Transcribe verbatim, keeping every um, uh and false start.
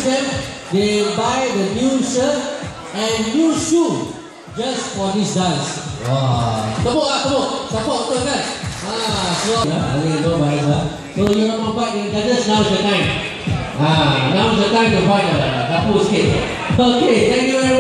them, they buy the new shirt and new shoe just for this dance. Wah, tepuk ah, tepuk, support betul kan? Ah, so, ya, ini itu baik lah. So you want to fight the judges, now's the time. Ah, now's the time to fight the couple skate. Okay, thank you very much.